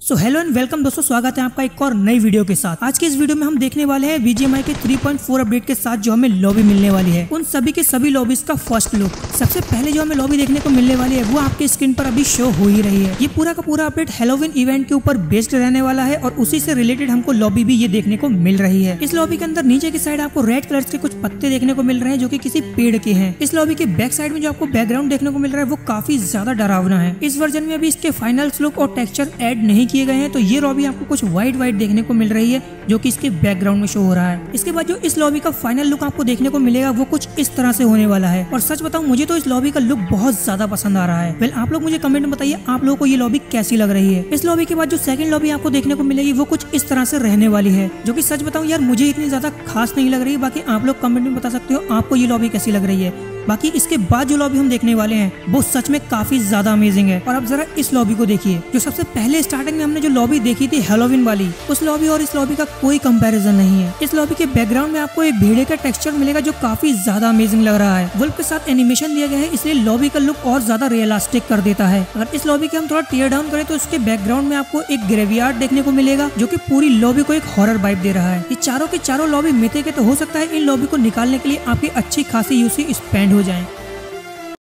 So hello and welcome दोस्तों, स्वागत है आपका एक और नई वीडियो के साथ। आज की इस वीडियो में हम देखने वाले हैं BGMI के 3.4 अपडेट के साथ जो हमें लॉबी मिलने वाली है, उन सभी के सभी लॉबीज का फर्स्ट लुक। सबसे पहले जो हमें लॉबी देखने को मिलने वाली है वो आपके स्क्रीन पर अभी शो हो ही रही है। ये पूरा का पूरा अपडेट हैलोवीन इवेंट के ऊपर बेस्ड रहने वाला है और उसी से रिलेटेड हमको लॉबी भी ये देखने को मिल रही है। इस लॉबी के अंदर नीचे की साइड आपको रेड कलर के कुछ पत्ते देखने को मिल रहे हैं जो कि किसी पेड़ के हैं। इस लॉबी के बैक साइड में जो आपको बैकग्राउंड देखने को मिल रहा है वो काफी ज्यादा डरावना है। इस वर्जन में अभी इसके फाइनल लुक और टेक्सचर ऐड नहीं किए गए हैं, तो ये लॉबी आपको कुछ वाइट देखने को मिल रही है जो कि इसके बैकग्राउंड में शो हो रहा है। इसके बाद जो इस लॉबी का फाइनल लुक आपको देखने को मिलेगा वो कुछ इस तरह से होने वाला है। और सच बताऊं, मुझे तो इस लॉबी का लुक बहुत ज्यादा पसंद आ रहा है। वेल, आप लोग मुझे कमेंट में बताइए आप लोगों को ये लॉबी कैसी लग रही है। इस लॉबी के बाद जो सेकंड लॉबी आपको देखने को मिलेगी वो कुछ इस तरह से रहने वाली है, जो कि सच बताऊं यार मुझे इतनी ज्यादा खास नहीं लग रही। बाकी आप लोग कमेंट में बता सकते हो आपको ये लॉबी कैसी लग रही है। बाकी इसके बाद जो लॉबी हम देखने वाले हैं वो सच में काफी ज्यादा अमेजिंग है। और अब जरा इस लॉबी को देखिए। जो सबसे पहले स्टार्टिंग में हमने जो लॉबी देखी थी हैलोवीन वाली, उस लॉबी और इस लॉबी का कोई कंपैरिजन नहीं है। इस लॉबी के बैकग्राउंड में आपको एक भेड़े का टेक्सचर मिलेगा जो काफी ज्यादा अमेजिंग लग रहा है। वुल्फ के साथ एनिमेशन दिया गया है, इसलिए लॉबी का लुक और ज्यादा रियलिस्टिक कर देता है। अगर इस लॉबी के हम थोड़ा टीयर डाउन करें तो इसके बैकग्राउंड में आपको एक ग्रेवयार्ड देखने को मिलेगा जो कि पूरी लॉबी को एक हॉरर वाइब दे रहा है। ये चारों के चारों लॉबी मिथे के, तो हो सकता है इन लॉबी को निकालने के लिए आपकी अच्छी खासी यूसी स्पेंड हो जाए।